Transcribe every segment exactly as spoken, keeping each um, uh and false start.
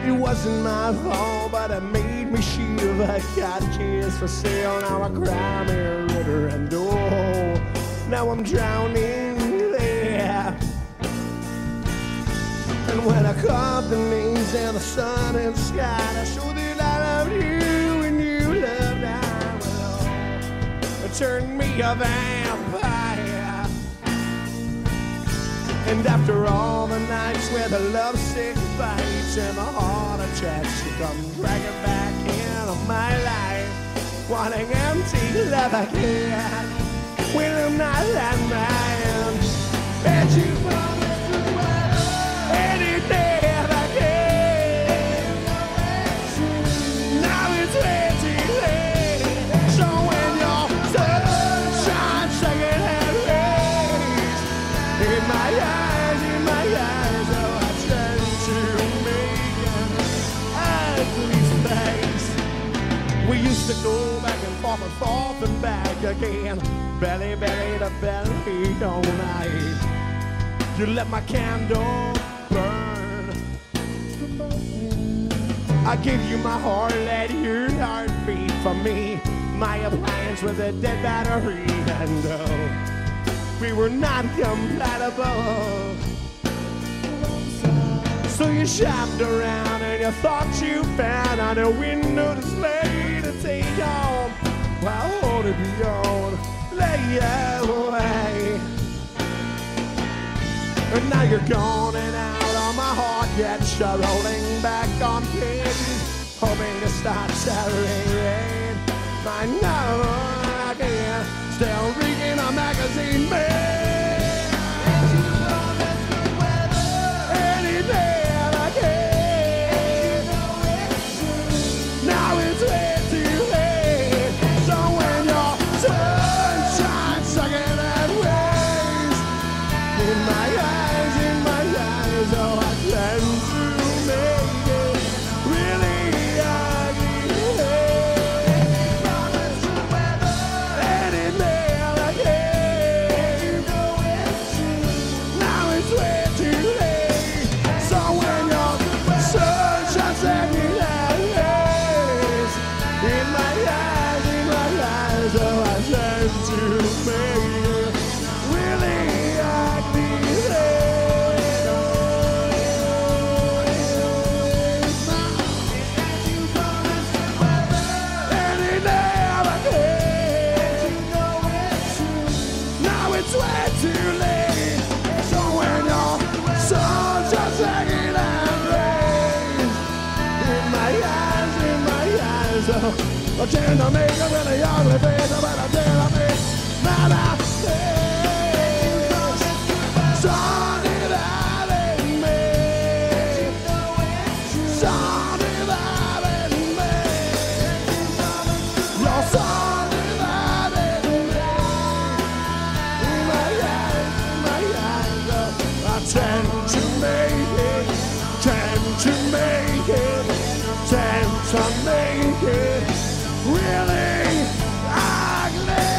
It wasn't my fault, but it made me shiver. Cottages for sale, now I cry me a river. And oh, now I'm drowning there. And when I carve the names in the sun and the sky, I show that I love you and you love I will. It turned me a vampire. And after all the nights where the lovesick bites and the heart attacks, you come dragging back into my life, wanting empty love again. When I'm not that man, and you promised to wear any day again. Now it's way too late. So when your sunshine second hand rays in my eyes, in my eyes, oh, I turn to make an ugly face. We used to go back and forth and forth and back again, belly, belly to belly all night. You let my candle burn. I give you my heart, let your heart beat for me. My appliance with a dead battery, and oh, we were not compatible. So you shopped around and you thought you found on a window display to take home. Well, I want to be on, lay away. And now you're gone and out on my heart, yet you're rolling back on pages, hoping to start Saturday rain. I know again, still reading a magazine, man. Any day again. Now it's way too late. So when your sunshine sucking at waves in my eyes, in my eyes, oh, I tend to make it really ugly. Any day again. Now it's way too late. So when your sunshine sucking at waves in my eyes, in my eyes, oh, I tend to make it really ugly. Any day again. Now it's way too late. So when your sunshine sucking at waves in my eyes, in my eyes, oh, I tend to make a really ugly face, but I tend to make my life Something that ain't me. Something that ain't me. You're something that ain't me. In my eyes, in my eyes, oh, I tend to make it, tend to make it, tend to make it really ugly.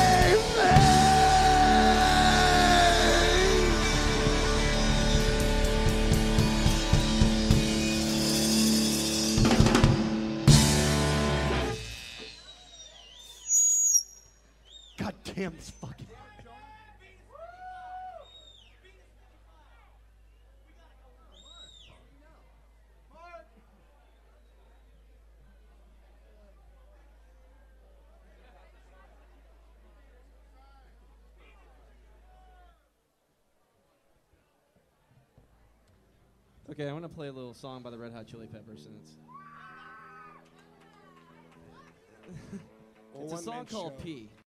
God damn this fucking. Okay, I want to play a little song by the Red Hot Chili Peppers, and it's it's a song called P.